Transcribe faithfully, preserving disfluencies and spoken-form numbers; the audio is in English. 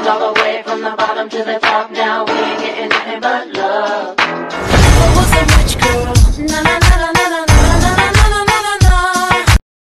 all the way from the bottom to the top. Now we ain't getting nothing but love.